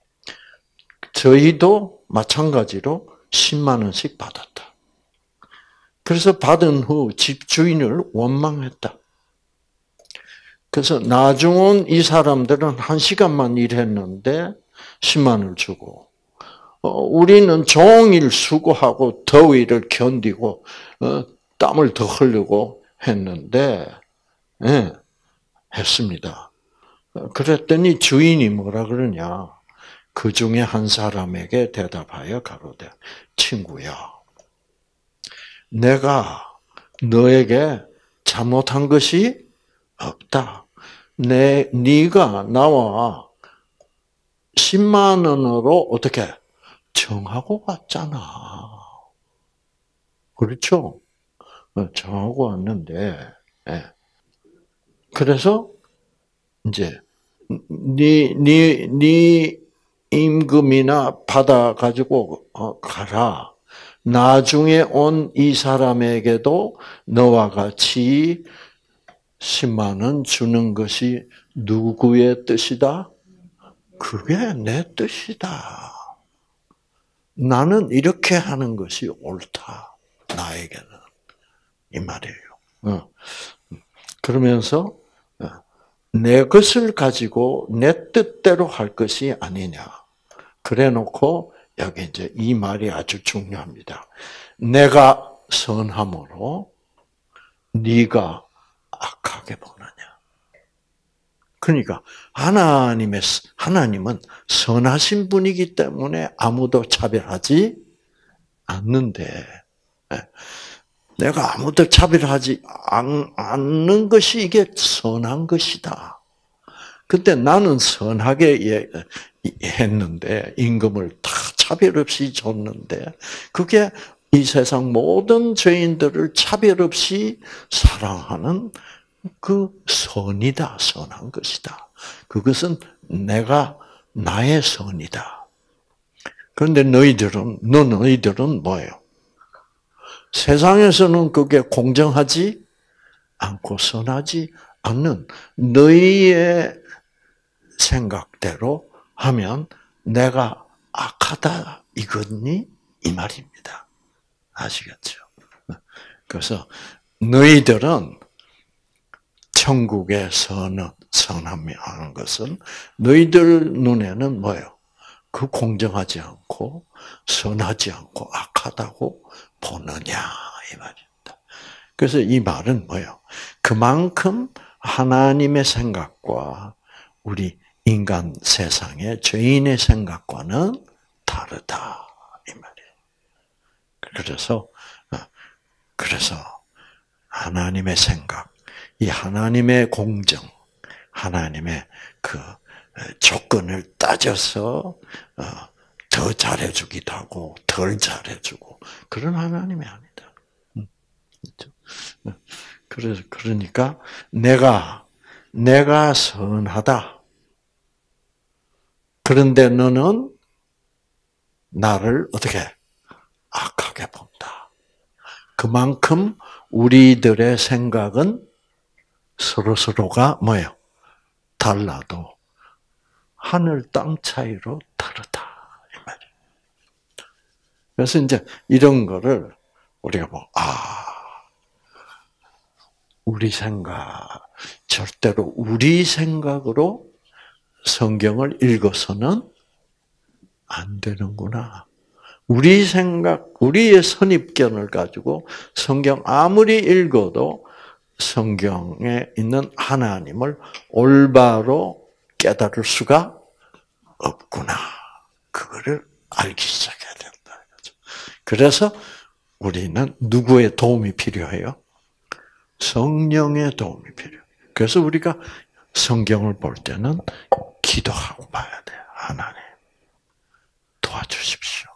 S1: 저희도 마찬가지로 10만 원씩 받았다. 그래서 받은 후 집주인을 원망했다. 그래서 나중 이 사람들은 1시간만 일했는데 10만 원을 주고 우리는 종일 수고하고 더위를 견디고 땀을 더 흘리고 했는데 했습니다. 그랬더니 주인이 뭐라 그러냐. 그 중에 한 사람에게 대답하여 가로되 친구야 내가 너에게 잘못한 것이 없다. 네가 나와 10만 원으로 어떻게 정하고 왔잖아. 그렇죠? 정하고 왔는데, 그래서 이제 네 임금이나 받아 가지고 가라. 나중에 온 이 사람에게도 너와 같이 10만 원 주는 것이 누구의 뜻이다? 그게 내 뜻이다. 나는 이렇게 하는 것이 옳다. 나에게는. 이 말이에요. 그러면서 내 것을 가지고 내 뜻대로 할 것이 아니냐. 그래 놓고 여기 이제 이 말이 아주 중요합니다. 내가 선함으로 네가 악하게 보느냐. 그러니까 하나님은 선하신 분이기 때문에 아무도 차별하지 않는데 내가 아무도 차별하지 않는 것이 이게 선한 것이다. 그때 나는 선하게 했는데 임금을 다 차별 없이 줬는데 그게 이 세상 모든 죄인들을 차별 없이 사랑하는 그 선이다. 선한 것이다. 그것은 나의 선이다. 그런데 너희들은 뭐예요? 세상에서는 그게 공정하지 않고 선하지 않는 너희의 생각대로 하면 내가 악하다 이거니 이 말입니다. 아시겠죠? 그래서 너희들은 천국의 선함이 하는 것은 너희들 눈에는 뭐예요? 그 공정하지 않고 선하지 않고 악하다고 보느냐 이 말입니다. 그래서 이 말은 뭐예요? 그만큼 하나님의 생각과 우리 인간 세상의 죄인의 생각과는 다르다 이 말이에요. 그래서 하나님의 생각, 이 하나님의 공정, 하나님의 그 조건을 따져서 더 잘해주기도 하고 덜 잘해주고 그런 하나님이 아니다. 그러니까 내가 선하다. 그런데 너는 나를 어떻게 악하게 본다. 그만큼 우리들의 생각은 서로가 뭐예요? 달라도 하늘 땅 차이로 다르다 이 말이에요. 그래서 이제 이런 거를 우리가 우리 생각 절대로 우리 생각으로 성경을 읽어서는 안 되는구나. 우리 생각, 우리의 선입견을 가지고 성경 아무리 읽어도 성경에 있는 하나님을 올바로 깨달을 수가 없구나. 그거를 알기 시작해야 된다. 그래서 우리는 누구의 도움이 필요해요? 성령의 도움이 필요해요. 그래서 우리가 성경을 볼 때는 기도하고 봐야 돼요. 하나님, 도와주십시오.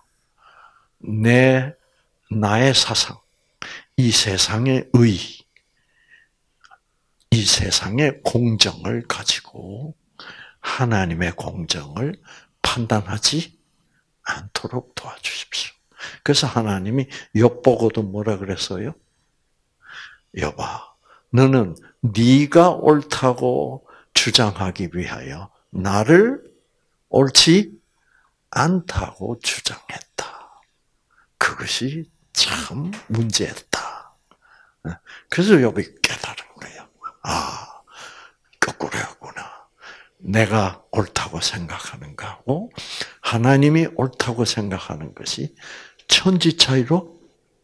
S1: 나의 사상, 이 세상의 이 세상의 공정을 가지고 하나님의 공정을 판단하지 않도록 도와주십시오. 그래서 하나님이 욥 보고도 뭐라 그랬어요? 욥아, 너는 네가 옳다고 주장하기 위하여 나를 옳지 않다고 주장했다. 그것이 참 문제였다. 그래서 욥이 깨달은 거예요. 아, 거꾸로였구나. 내가 옳다고 생각하는 거하고 하나님이 옳다고 생각하는 것이 천지 차이로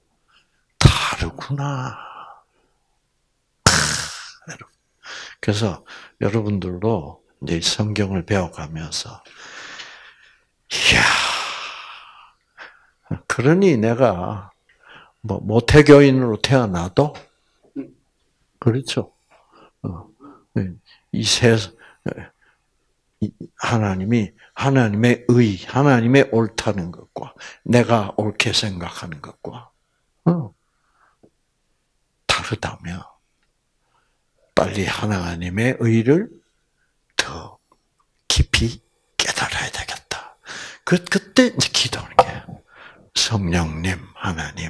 S1: 다르구나. 그래서 여러분들도 이제 성경을 배워가면서, 이야, 그러니 내가 뭐 모태교인으로 태어나도 그렇죠. 하나님의 의, 하나님의 옳다는 것과 내가 옳게 생각하는 것과 다르다면 빨리 하나님의 의를 더 깊이 깨달아야 되겠다. 그때 이제 기도하는 게 성령님, 하나님,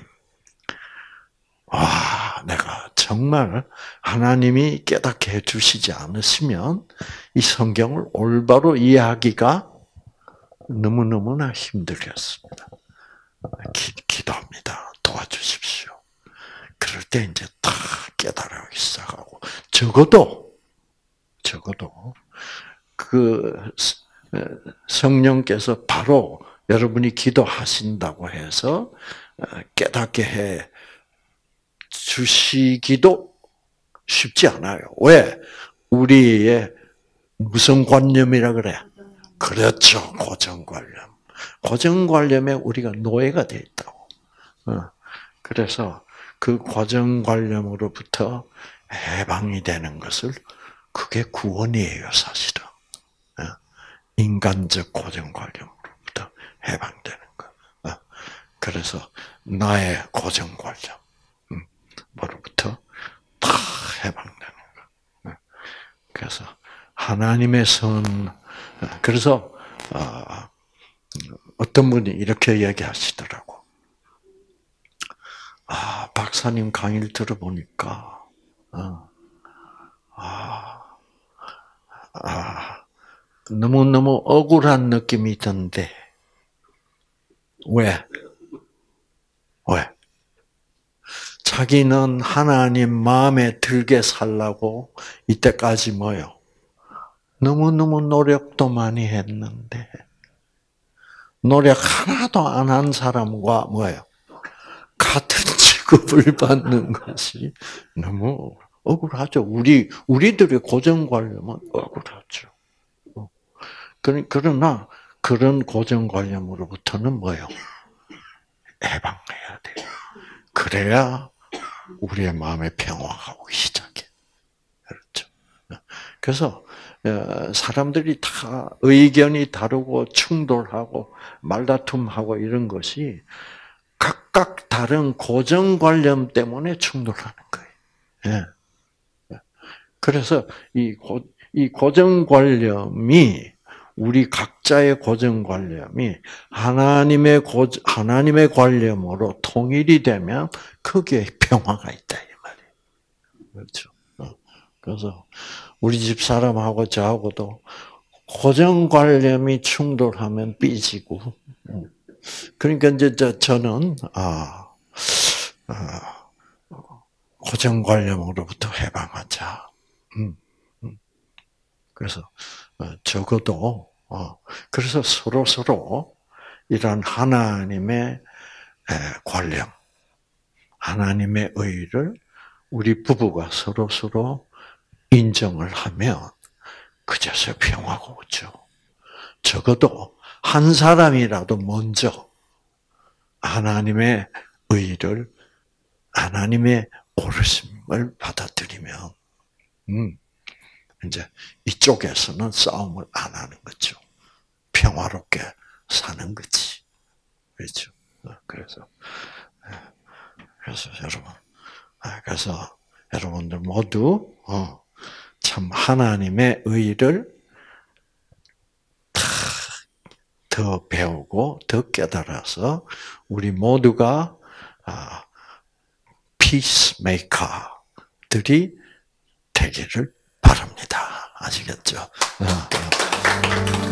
S1: 와, 내가 정말 하나님이 깨닫게 해주시지 않으시면 이 성경을 올바로 이해하기가 너무너무나 힘들겠습니다. 기도합니다. 도와주십시오. 그럴 때 이제 다 깨달아가기 시작하고, 적어도 그 성령께서 바로 여러분이 기도하신다고 해서 깨닫게 해 주시기도 쉽지 않아요. 왜? 우리의 무슨 관념이라 그래? 그렇죠. 고정관념. 고정관념에 우리가 노예가 되어 있다고. 그래서 그 고정관념으로부터 해방이 되는 것을, 그게 구원이에요, 사실은. 인간적 고정관념으로부터 해방되는 것. 그래서 나의 고정관념 뭐로부터 다 해방되는 거. 그래서 하나님의 그래서 어떤 분이 이렇게 얘기하시더라고. 박사님 강의를 들어보니까 너무너무 억울한 느낌이 있던데. 왜? 자기는 하나님 마음에 들게 살라고 이때까지 뭐요? 너무너무 노력도 많이 했는데, 노력 하나도 안 한 사람과 뭐예요? 같은 취급을 받는 것이 너무 억울하죠. 우리들의 고정관념은 억울하죠. 그러나 그런 고정관념으로부터는 뭐예요? 해방해야 돼요. 그래야 우리의 마음에 평화가 오기 시작해. 그렇죠. 그래서 사람들이 다 의견이 다르고 충돌하고 말다툼하고 이런 것이 각각 다른 고정관념 때문에 충돌하는 거예요. 그래서 이 고정관념이, 우리 각자의 고정관념이 하나님의 관념으로 통일이 되면 거기에 평화가 있다, 이 말이에요. 그렇죠. 그래서 우리 집 사람하고 저하고도 고정관념이 충돌하면 삐지고, 그러니까 이제 저는 고정관념으로부터 해방하자. 그래서 적어도 그래서 서로 이런 하나님의 관념, 하나님의 의를 우리 부부가 서로 인정을 하면 그제서 평화가 오죠. 적어도 한 사람이라도 먼저 하나님의 의를, 하나님의 옳으심을 받아들이면 이제 이쪽에서는 싸움을 안 하는 거죠. 평화롭게 사는 거지. 그렇죠. 그래서 여러분, 그래서 여러분들 모두 참 하나님의 의를 더 배우고 더 깨달아서 우리 모두가 피스메이커들이 되기를 바랍니다. 아시겠죠?